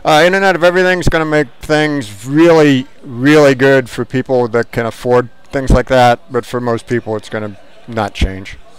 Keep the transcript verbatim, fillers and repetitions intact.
Uh, Internet of Everything is going to make things really, really good for people that can afford things like that, but for most people it's going to not change.